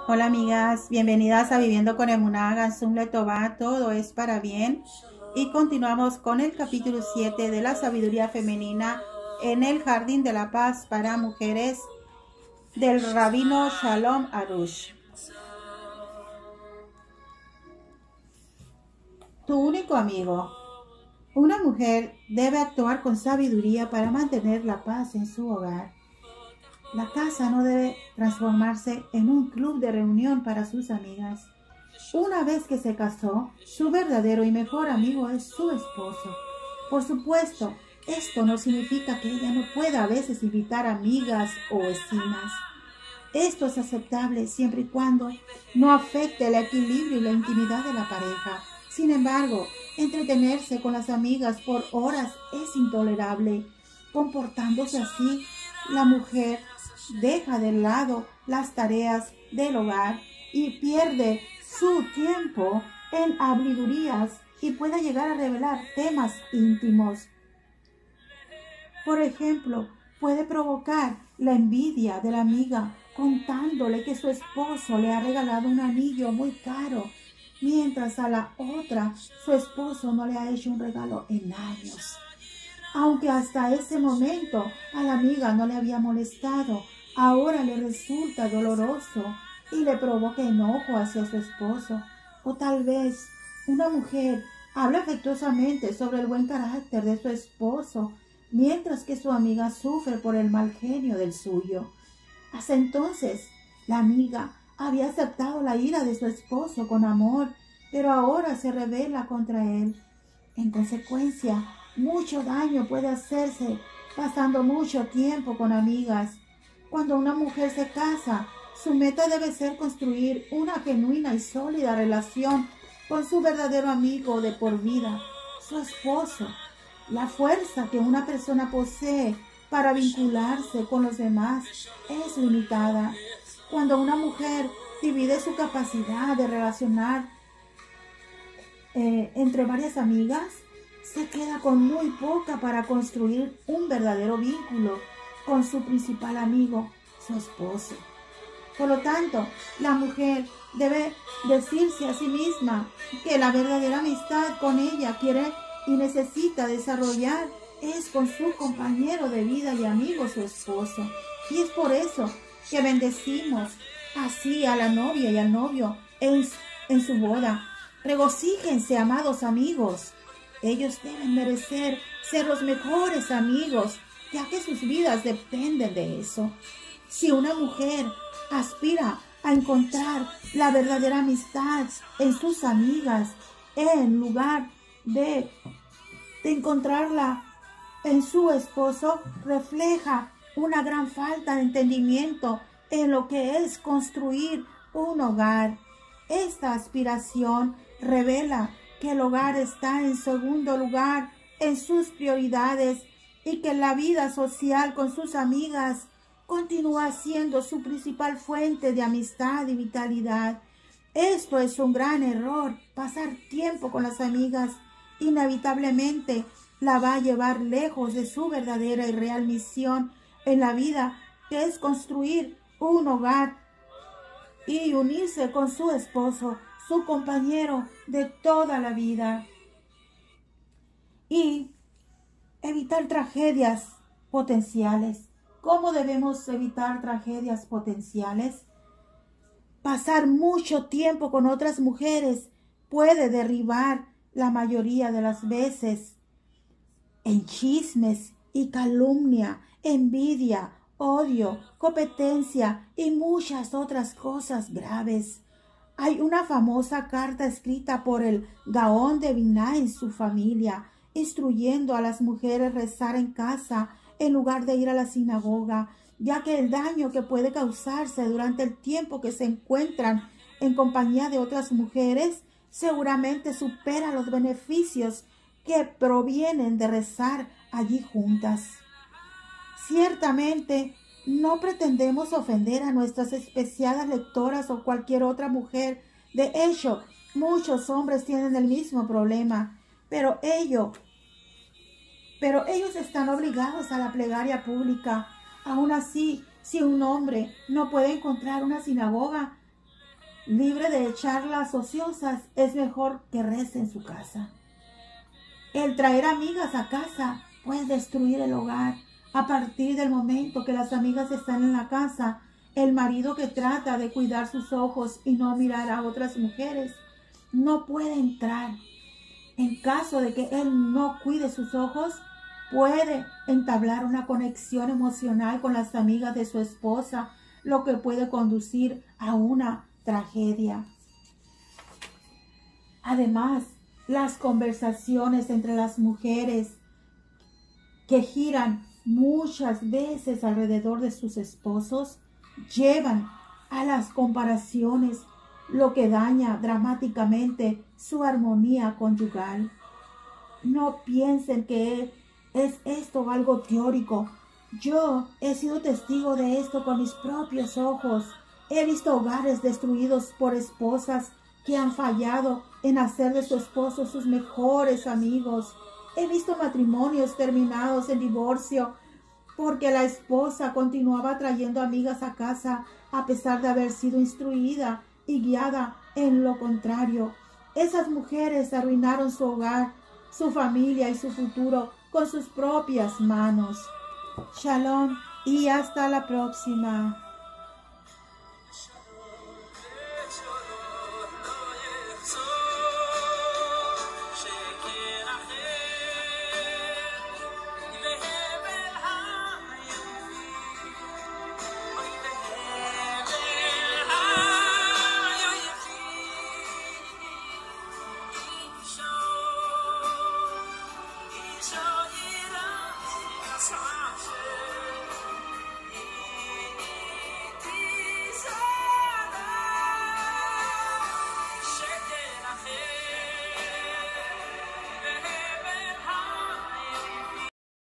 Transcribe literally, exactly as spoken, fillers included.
Hola amigas, bienvenidas a Viviendo con Emuná, Gansum Letová, todo es para bien. Y continuamos con el capítulo siete de la sabiduría femenina en el Jardín de la Paz para mujeres del Rabino Shalom Arush. Tu único amigo. Una mujer debe actuar con sabiduría para mantener la paz en su hogar. La casa no debe transformarse en un club de reunión para sus amigas. Una vez que se casó, su verdadero y mejor amigo es su esposo. Por supuesto, esto no significa que ella no pueda a veces invitar amigas o vecinas. Esto es aceptable siempre y cuando no afecte el equilibrio y la intimidad de la pareja. Sin embargo, entretenerse con las amigas por horas es intolerable. Comportándose así, la mujer deja de lado las tareas del hogar y pierde su tiempo en habladurías y puede llegar a revelar temas íntimos. Por ejemplo, puede provocar la envidia de la amiga contándole que su esposo le ha regalado un anillo muy caro, mientras a la otra su esposo no le ha hecho un regalo en años. Aunque hasta ese momento a la amiga no le había molestado, ahora le resulta doloroso y le provoca enojo hacia su esposo. O tal vez una mujer habla afectuosamente sobre el buen carácter de su esposo, mientras que su amiga sufre por el mal genio del suyo. Hasta entonces, la amiga había aceptado la ira de su esposo con amor, pero ahora se rebela contra él. En consecuencia, mucho daño puede hacerse pasando mucho tiempo con amigas. Cuando una mujer se casa, su meta debe ser construir una genuina y sólida relación con su verdadero amigo de por vida, su esposo. La fuerza que una persona posee para vincularse con los demás es limitada. Cuando una mujer divide su capacidad de relacionar eh, entre varias amigas, se queda con muy poca para construir un verdadero vínculo con su principal amigo, su esposo. Por lo tanto, la mujer debe decirse a sí misma que la verdadera amistad con ella quiere y necesita desarrollar es con su compañero de vida y amigo, su esposo. Y es por eso que bendecimos así a la novia y al novio en, en su boda. Regocíjense, amados amigos. Ellos deben merecer ser los mejores amigos, ya que sus vidas dependen de eso. Si una mujer aspira a encontrar la verdadera amistad en sus amigas, en lugar de, de encontrarla en su esposo, refleja una gran falta de entendimiento en lo que es construir un hogar. Esta aspiración revela que el hogar está en segundo lugar en sus prioridades y que la vida social con sus amigas continúa siendo su principal fuente de amistad y vitalidad. Esto es un gran error. Pasar tiempo con las amigas inevitablemente la va a llevar lejos de su verdadera y real misión en la vida, que es construir un hogar y unirse con su esposo, su compañero de toda la vida, y evitar tragedias potenciales. ¿Cómo debemos evitar tragedias potenciales? Pasar mucho tiempo con otras mujeres puede derribar la mayoría de las veces en chismes y calumnia, envidia, odio, competencia y muchas otras cosas graves. Hay una famosa carta escrita por el Gaón de Vilna en su familia, instruyendo a las mujeres a rezar en casa en lugar de ir a la sinagoga, ya que el daño que puede causarse durante el tiempo que se encuentran en compañía de otras mujeres seguramente supera los beneficios que provienen de rezar allí juntas. Ciertamente, no pretendemos ofender a nuestras especiadas lectoras o cualquier otra mujer. De hecho, muchos hombres tienen el mismo problema, pero ello, pero ellos están obligados a la plegaria pública. Aún así, si un hombre no puede encontrar una sinagoga, libre de charlas ociosas, es mejor que rece en su casa. El traer amigas a casa puede destruir el hogar. A partir del momento que las amigas están en la casa, el marido que trata de cuidar sus ojos y no mirar a otras mujeres no puede entrar. En caso de que él no cuide sus ojos, puede entablar una conexión emocional con las amigas de su esposa, lo que puede conducir a una tragedia. Además, las conversaciones entre las mujeres que giran muchas veces alrededor de sus esposos llevan a las comparaciones, lo que daña dramáticamente su armonía conyugal. No piensen que es esto algo teórico. Yo he sido testigo de esto con mis propios ojos. He visto hogares destruidos por esposas que han fallado en hacer de su esposo sus mejores amigos. He visto matrimonios terminados en divorcio porque la esposa continuaba trayendo amigas a casa a pesar de haber sido instruida y guiada en lo contrario. Esas mujeres arruinaron su hogar, su familia y su futuro con sus propias manos. Shalom y hasta la próxima.